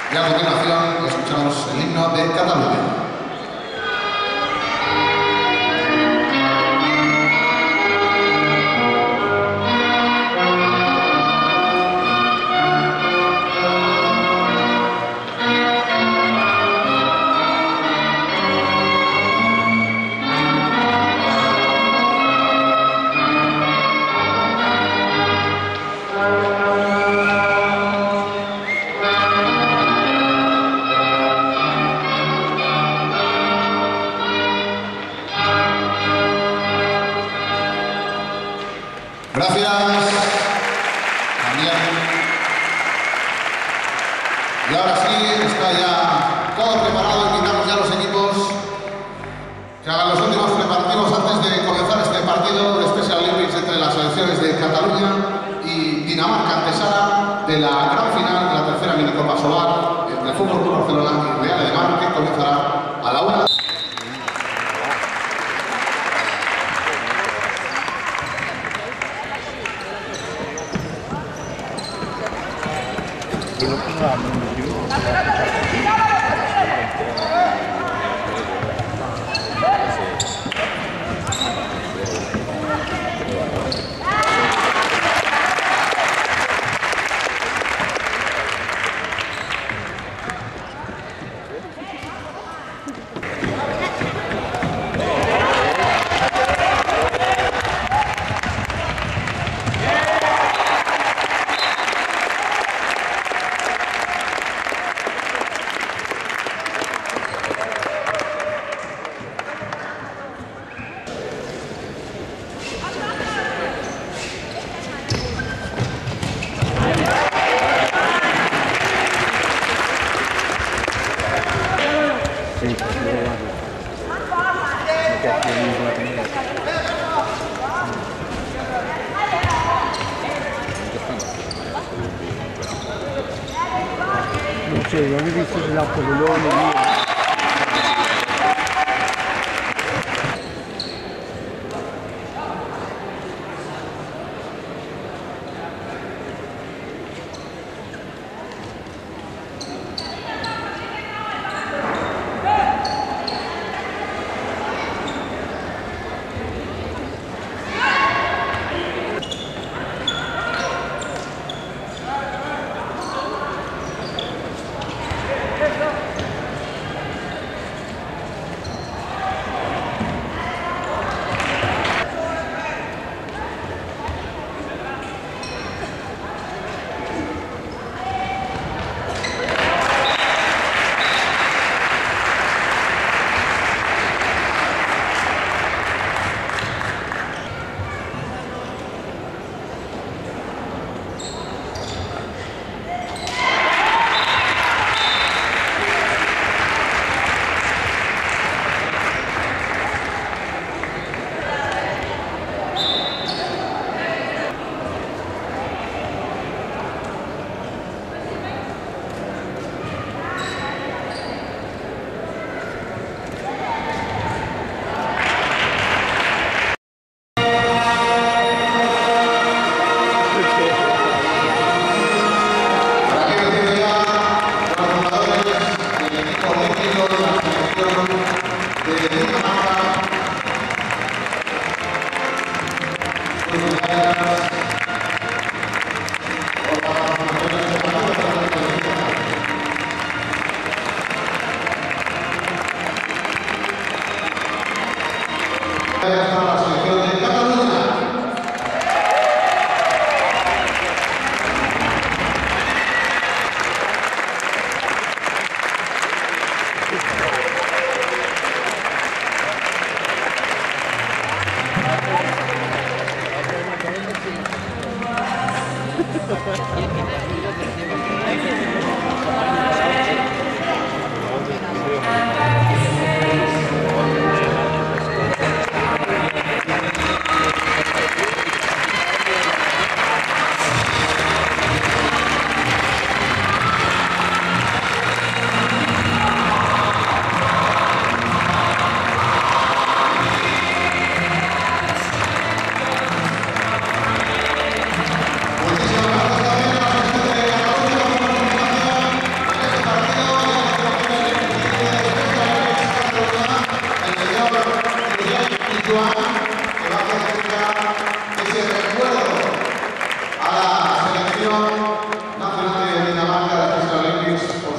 Y a continuación escuchamos el himno de Cataluña. Gracias, Daniel. Y ahora sí, está ya todo preparado. Invitamos ya a los equipos que hagan los últimos preparativos antes de comenzar este partido de Special Olympics entre las selecciones de Cataluña y Dinamarca, antesala de la gran final de la tercera minicopa solar entre el Fútbol Club Barcelona y Real de Mar, que comenzará a la 1. Non c'è, non ho visto sull'altro pallone.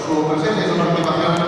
su presencia y su participación